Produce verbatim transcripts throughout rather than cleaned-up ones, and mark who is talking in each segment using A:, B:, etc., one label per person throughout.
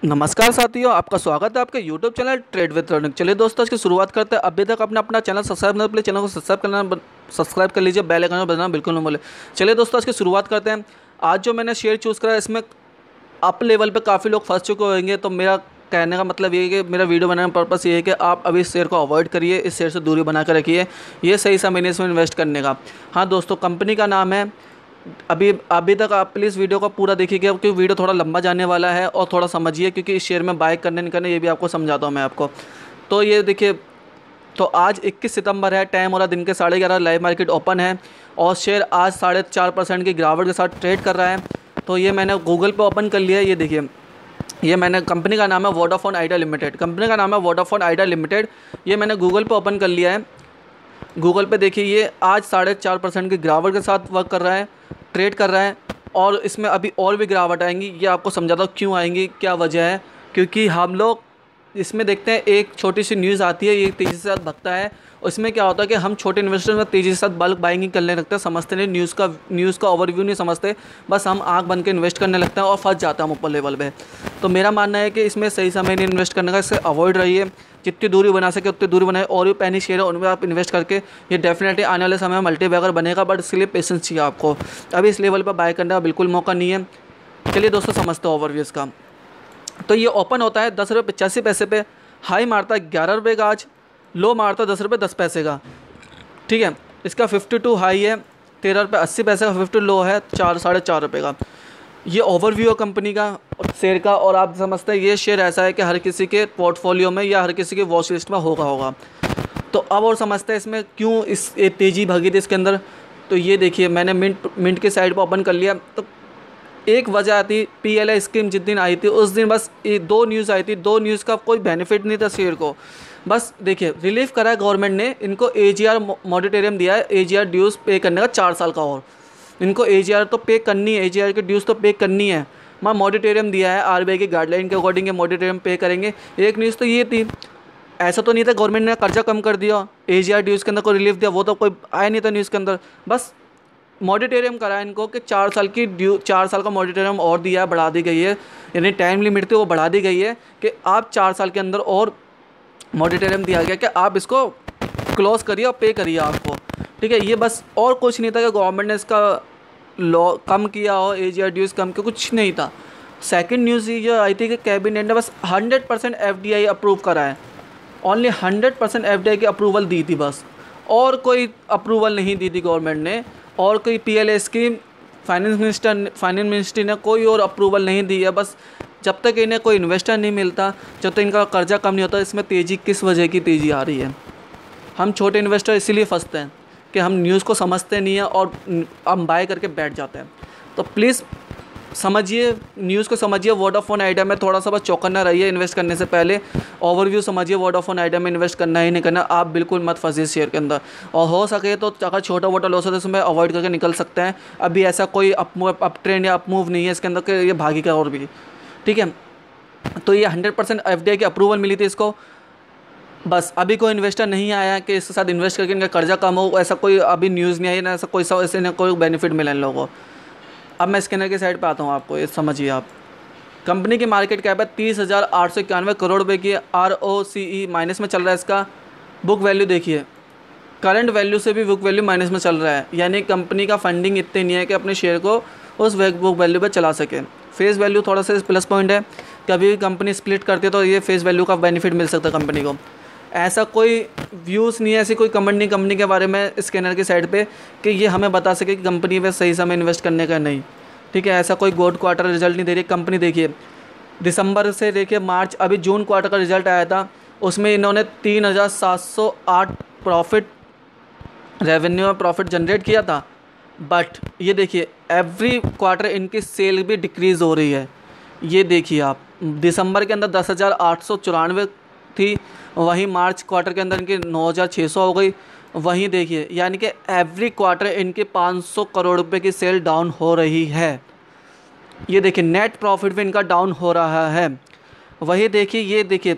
A: नमस्कार साथियों, आपका स्वागत है आपके YouTube channel trade with running. चलिए दोस्तों, आज की शुरुआत करते हैं। अभी तक आपने अपना चैनल सब्सक्राइब नहीं किया, चैनल को सब्सक्राइब करना सब्सक्राइब कर लीजिए, बेल आइकन बजाना बिल्कुल न भूलें। चलिए दोस्तों, आज की शुरुआत करते हैं। आज जो मैंने शेयर चूज़ करा है, इसमें अप लेवल पे काफ़ी लोग फंस चुके होंगे। तो मेरा कहने का मतलब ये है कि मेरा वीडियो बनाने का पर्पस ये है कि आप अभी इस शेयर को अवॉइड करिए, इस शेयर से दूरी बना कर रखिए। ये सही समय नहीं इसमें इन्वेस्ट करने का। हाँ दोस्तों, कंपनी का नाम है, अभी अभी तक आप प्लीज़ वीडियो को पूरा देखिएगा क्योंकि वीडियो थोड़ा लंबा जाने वाला है, और थोड़ा समझिए क्योंकि इस शेयर में बाय करने नहीं करने ये भी आपको समझाता हूँ मैं आपको। तो ये देखिए, तो आज इक्कीस सितंबर है, टाइम हो रहा दिन के साढ़े ग्यारह, लाइव मार्केट ओपन है और शेयर आज साढ़े चार परसेंट की गिरावट के साथ ट्रेड कर रहा है। तो ये मैंने गूगल पे ओपन कर लिया है। ये देखिए, ये मैंने, कंपनी का नाम है वोडाफोन आइडिया लिमिटेड। कंपनी का नाम है वोडाफोन आइडिया लिमिटेड। ये मैंने गूगल पे ओपन कर लिया है। गूगल पे देखिए, ये आज साढ़े चार परसेंट की गिरावट के साथ वर्क कर रहा है, ट्रेड कर रहा है। और इसमें अभी और भी गिरावट आएंगी, ये आपको समझाता हूँ क्यों आएंगी, क्या वजह है। क्योंकि हम लोग इसमें देखते हैं, एक छोटी सी न्यूज़ आती है, ये तेज़ी से साथ भगता है। उसमें क्या होता है कि हम छोटे इन्वेस्टर में तेज़ी के साथ बल्क बाइंग करने लगते हैं, समझते नहीं न्यूज़ का न्यूज़ का ओवरव्यू नहीं समझते, बस हम आँख बन के इन्वेस्ट करने लगते हैं और फंस जाते हैं हम ऊपर लेवल पे। तो मेरा मानना है कि इसमें सही समय नहीं इन्वेस्ट करने का, इससे अवॉइड रहिए, जितनी दूरी बना सके उतनी दूरी बनाए। और भी पैनी शेयर है उनमें आप इन्वेस्ट करके ये डेफिनेटली आने वाले समय में मल्टीबैगर बनेगा, बट इसके लिए पेशेंस चाहिए आपको। अभी इस लेवल पर बाय करने का बिल्कुल मौका नहीं है। चलिए दोस्तों, समझते हैं ओवरव्यू इसका। तो ये ओपन होता है दस रुपये पचासी पैसे पे, हाई मारता है ग्यारह रुपये का, आज लो मारता है दस रुपये दस पैसे का। ठीक है, इसका फिफ्टी टू हाई है तेरह रुपये अस्सी पैसे का, फिफ्टी लो है चार साढ़े चार रुपये का। ये ओवरव्यू है कंपनी का शेयर का। और आप समझते हैं ये शेयर ऐसा है कि हर किसी के पोर्टफोलियो में या हर किसी के वॉच लिस्ट में होगा होगा तो अब और समझते हैं इसमें क्यों इस ये तेज़ी भागी थी इसके अंदर। तो ये देखिए, मैंने मिंट मिंट के साइड पर ओपन कर लिया। तो एक वजह आती, पी एल आई स्कीम जिस दिन आई थी उस दिन बस ये दो न्यूज़ आई थी। दो न्यूज़ का कोई बेनिफिट नहीं था शेयर को। बस देखिए, रिलीफ करा है गवर्नमेंट ने, इनको ए जी आर मॉडिटेरियम दिया है, ए जी आर ड्यूज़ पे करने का चार साल का। और इनको ए जी आर तो पे करनी है, ए जी आर की ड्यूज़ तो पे करनी है। वहाँ मॉडिटेरियम दिया है, आर बी आई की गाइडलाइन के अकॉर्डिंग ये मॉडिटेरियम पे करेंगे। एक न्यूज़ तो ये थी, ऐसा तो नहीं था गवर्नमेंट ने कर्जा कम कर दिया, ए जी आर ड्यूज़ के अंदर कोई रिलीफ दिया, वो तो कोई आया नहीं था न्यूज़ के अंदर। बस मॉडिटेरियम करा है इनको कि चार साल की ड्यू चार साल का मॉडिटेरियम और दिया है, बढ़ा दी गई है, यानी टाइम लिमिट थी वो बढ़ा दी गई है कि आप चार साल के अंदर और मॉडिटेरियम दिया गया कि आप इसको क्लोज करिए और पे करिए आपको। ठीक है, ये बस, और कुछ नहीं था कि गवर्नमेंट ने इसका लॉ कम किया हो, ए जी आर ड्यूज़ कम किया, कुछ नहीं था। सेकंड न्यूज़ ये आई थी कि कैबिनेट ने बस hundred percent F D I approve करा है, only hundred percent F D I की अप्रूवल दी थी बस, और कोई अप्रूवल नहीं दी थी गवर्नमेंट ने। और कोई P L I scheme finance minister finance ministry ने कोई और अप्रूवल नहीं दी है। बस जब तक इन्हें कोई इन्वेस्टर नहीं मिलता, जब तक इनका कर्जा कम नहीं होता, इसमें तेज़ी किस वजह की तेज़ी आ रही है। हम छोटे इन्वेस्टर इसीलिए फंसते हैं कि हम न्यूज़ को समझते नहीं हैं और हम बाय करके बैठ जाते हैं। तो प्लीज़ समझिए, न्यूज़ को समझिए। वोडाफोन आइडिया में थोड़ा सा बस चौकन्ना रहिए इन्वेस्ट करने से पहले। ओवरव्यू समझिए, वोडाफोन आइडिया में इन्वेस्ट करना ही नहीं करना, आप बिल्कुल मत फंसिए शेयर के अंदर। और हो सके तो अगर छोटा मोटा लॉस है तो उसमें अवॉइड करके निकल सकते हैं। अभी ऐसा कोई अप अप ट्रेंड या अप मूव नहीं है इसके अंदर कि ये भागेगा और भी। ठीक है, तो ये hundred percent F D I की अप्रूवल मिली थी इसको। बस अभी कोई इन्वेस्टर नहीं आया कि इसके साथ इन्वेस्ट करके इनका कर्जा कम हो, ऐसा कोई अभी न्यूज़ नहीं आई ना, ऐसा कोई ऐसे ना कोई बेनिफिट मिला इन लोगों को। अब मैं स्कैनर की साइड पे आता हूँ, आपको ये समझिए आप। कंपनी की मार्केट कैप है तीस हज़ार आठ सौ इक्यानवे करोड़ रुपये की, आर ओ सी ई माइनस में चल रहा है इसका। बुक वैल्यू देखिए, करंट वैल्यू से भी बुक वैल्यू माइनस में चल रहा है, यानी कंपनी का फंडिंग इतनी नहीं है कि अपने शेयर को उस बुक वैल्यू पर चला सके। फेस वैल्यू थोड़ा सा प्लस पॉइंट है, कभी भी कंपनी स्प्लिट करती है तो ये फेस वैल्यू का बेनिफिट मिल सकता है कंपनी को। ऐसा कोई व्यूज़ नहीं है, ऐसी कोई कमेंट नहीं कंपनी के बारे में स्कैनर की साइड पे कि ये हमें बता सके कि कंपनी में सही समय इन्वेस्ट करने का नहीं। ठीक है, ऐसा कोई गोल्ड क्वार्टर रिजल्ट नहीं दे रही कंपनी। देखिए दिसंबर से देखिए मार्च, अभी जून क्वार्टर का रिजल्ट आया था, उसमें इन्होंने तीन हज़ार सात सौ आठ प्रॉफिट रेवेन्यू में प्रॉफिट जनरेट किया था। बट ये देखिए एवरी क्वार्टर इनकी सेल भी डिक्रीज़ हो रही है। ये देखिए आप, दिसंबर के अंदर दस हज़ार आठ सौ चौरानवे थी, वहीं मार्च क्वार्टर के अंदर इनकी नौ हज़ार छः सौ हो गई। वहीं देखिए, यानी कि एवरी क्वार्टर इनके पाँच सौ करोड़ रुपए की सेल डाउन हो रही है। ये देखिए नेट प्रॉफिट भी इनका डाउन हो रहा है। वही देखिए, ये देखिए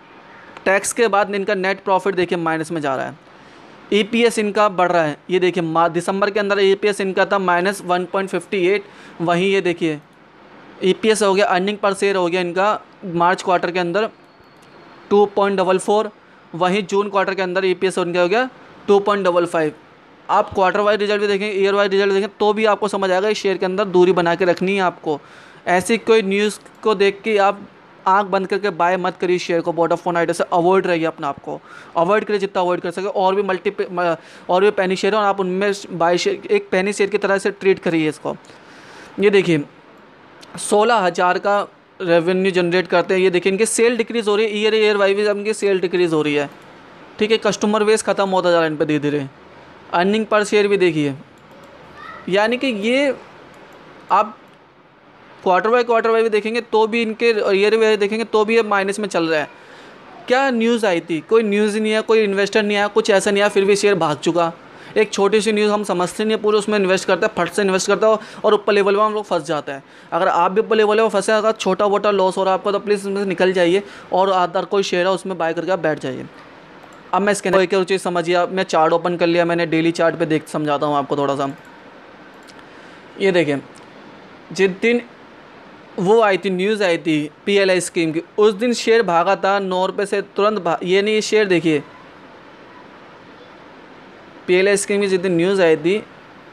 A: टैक्स के बाद इनका नेट प्रॉफिट देखिए माइनस में जा रहा है। ई पी एस इनका बढ़ रहा है। ये देखिए दिसंबर के अंदर ई पी एस इनका था minus one point fifty eight, वहीं ये देखिए ई पी एस हो गया, अर्निंग पर शेयर हो गया इनका मार्च क्वार्टर के अंदर टू पॉइंट डबल फोर, वहीं जून क्वार्टर के अंदर ई पी एस उनका हो गया टू पॉइंट डबल फाइव। आप क्वार्टर वाइज रिजल्ट भी देखेंगे, ईयर वाइज रिजल्ट देखें तो भी आपको समझ आएगा इस शेयर के अंदर दूरी बना के रखनी है आपको। ऐसी कोई न्यूज़ को देख के आप आंख बंद करके बाय मत करिए शेयर को। वोडाफोन आइडिया से अवॉइड रहिए अपना आपको, अवॉइड करिए जितना अवॉइड कर सके। और भी मल्टी और भी पेनी शेयर है और आप उनमें बाय शेयर एक पेनी शेयर की तरह से ट्रीट करिए इसको। ये देखिए सोलह हज़ार का रेवेन्यू जनरेट करते हैं। ये देखिए इनकी सेल डिक्रीज़ हो रही है, ईयर ईयर वाइज इनकी सेल डिक्रीज़ हो रही है। ठीक है, कस्टमर बेस ख़त्म होता जा रहा है इन पर धीरे धीरे। अर्निंग पर शेयर भी देखिए, यानी कि ये आप क्वार्टर बाय क्वार्टर बाय भी देखेंगे तो भी इनके, ईयर वाइज देखेंगे तो भी ये माइनस में चल रहा है। क्या न्यूज़ आई थी? कोई न्यूज़ ही नहीं है, कोई इन्वेस्टर नहीं आया, कुछ ऐसा नहीं आया, फिर भी शेयर भाग चुका। एक छोटी सी न्यूज़ हम समझते नहीं है पूरे, उसमें इन्वेस्ट करते हैं, फट से इन्वेस्ट करता है और ऊपर लेवल में हम लोग फंस जाते हैं। अगर आप भी ऊपर लेवल में फंसे, अगर छोटा मोटा लॉस हो रहा है आपको, तो प्लीज़ उसमें से निकल जाइए और अदर कोई शेयर है उसमें बाय करके आप बैठ जाइए। अब मैं इसके अंदर एक और चीज़ समझिए, अब मैं चार्ट ओपन कर लिया मैंने, डेली चार्ट पे देख समझाता हूँ आपको थोड़ा सा। ये देखें जिस दिन वो आई थी, न्यूज़ आई थी पी एल आई स्कीम की, उस दिन शेयर भागा था नौ रुपये से तुरंत भाग, ये नहीं, ये शेयर देखिए पी एल आई स्कीम की जिस दिन न्यूज़ आई थी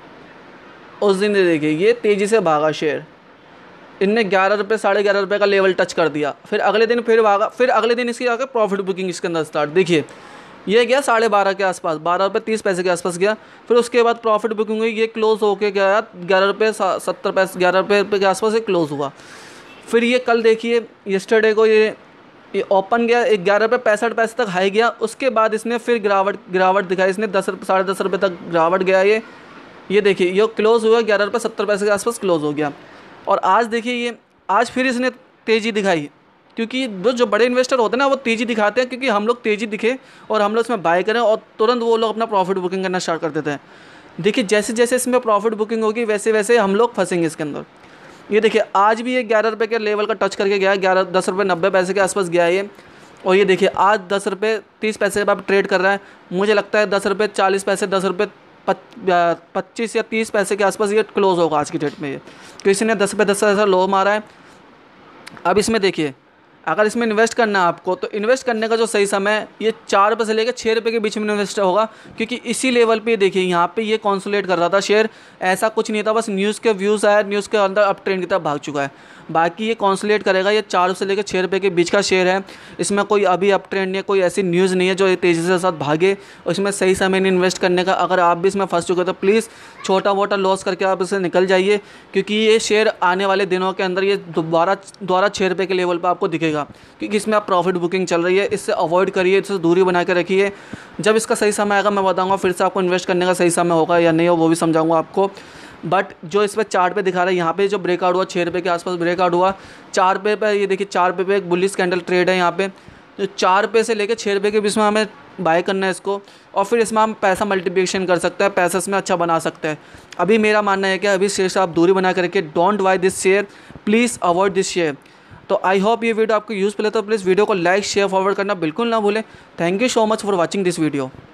A: उस दिन देखिए ये तेज़ी से भागा शेयर। इनने ग्यारह रुपये साढ़े ग्यारह रुपये का लेवल टच कर दिया, फिर अगले दिन फिर भागा, फिर अगले दिन इसकी आकर प्रॉफिट बुकिंग इसके अंदर स्टार्ट। देखिए ये गया साढ़े बारह के आसपास, बारह रुपये तीस पैसे के आसपास गया, फिर उसके बाद प्रॉफिट बुकिंग हुई, ये क्लोज होके गया ग्यारह रुपये सत्तर पैसे, ग्यारह रुपये रुपये के आसपास ये क्लोज हुआ। फिर ये कल देखिए यस्टरडे को ये ये ओपन गया ग्यारह रुपये पैंसठ पैसे तक हाई गया, उसके बाद इसने फिर गिरावट गिरावट दिखाई, इसने दस साढ़े दस रुपये तक गिरावट गया। ये ये देखिए ये क्लोज हुआ ग्यारह रुपये सत्तर पैसे के आसपास क्लोज हो गया। और आज देखिए ये आज फिर इसने तेज़ी दिखाई, क्योंकि वो जो बड़े इन्वेस्टर होते हैं ना वो तेज़ी दिखाते हैं, क्योंकि हम लोग तेज़ी दिखे और हम लोग इसमें बाय करें और तुरंत वो लोग अपना प्रॉफिट बुकिंग करना स्टार्ट कर देते हैं। देखिए जैसे जैसे इसमें प्रॉफिट बुकिंग होगी वैसे वैसे हम लोग फंसेंगे इसके अंदर। ये देखिए आज भी ये ग्यारह रुपये के लेवल का टच करके गया है, ग्यारह दस रुपये नब्बे पैसे के आसपास गया है ये। और ये देखिए आज दस रुपये तीस पैसे के बाद ट्रेड कर रहा है, मुझे लगता है दस रुपये चालीस पैसे दस रुपये पच्चीस या तीस पैसे के आसपास ये क्लोज होगा आज की डेट में। ये किसी ने दस रुपये दस पैसा लो मारा है। अब इसमें देखिए अगर इसमें इन्वेस्ट करना है आपको, तो इन्वेस्ट करने का जो सही समय ये चार रुपये से लेकर छः रुपये के बीच में इन्वेस्ट होगा, क्योंकि इसी लेवल पे देखिए यहाँ पे ये कॉन्सोलेट कर रहा था शेयर, ऐसा कुछ नहीं था, बस न्यूज़ के व्यूज़ आया, न्यूज़ के अंदर अप ट्रेंड की तरफ भाग चुका है। बाकी ये कॉन्सोलेट करेगा, ये चार से लेकर छः रुपये के बीच का शेयर है, इसमें कोई अभी अप ट्रेंड नहीं है, कोई ऐसी न्यूज़ नहीं है जो तेज़ी से साथ भागे, और इसमें सही समय नहीं इन्वेस्ट करने का। अगर आप भी इसमें फंस चुके तो प्लीज़ छोटा मोटा लॉस करके आप इससे निकल जाइए, क्योंकि ये शेयर आने वाले दिनों के अंदर ये दोबारा दोबारा छः रुपये के लेवल पर आपको दिखेगा, क्योंकि इसमें आप प्रॉफिट बुकिंग चल रही है। इससे अवॉइड करिए, इससे दूरी बना के रखिए। जब इसका सही समय आएगा मैं बताऊंगा फिर से आपको इन्वेस्ट करने का सही समय होगा या नहीं हो वो भी समझाऊंगा आपको। बट जो इस पर चार्ट पे दिखा रहा है, यहाँ पे जो ब्रेकआउट हुआ छः रुपये के आसपास ब्रेकआउट हुआ, चार रुपये पे ये देखिए चार रुपये पे एक बुलिश कैंडल ट्रेड है यहाँ पे, जो चार रुपये से लेकर छः रुपये के बीच में हमें बाय करना है इसको, और फिर इसमें हम पैसा मल्टीप्लिकेशन कर सकते हैं, पैसा इसमें अच्छा बना सकते हैं। अभी मेरा मानना है कि अभी शेयर से आप दूरी बना के रखिए, don't buy this share, please avoid this share. तो आई होप ये वीडियो आपको यूज़फुल है, तो प्लीज़ वीडियो को लाइक शेयर फॉरवर्ड करना बिल्कुल ना भूलें। Thank you so much for watching this video.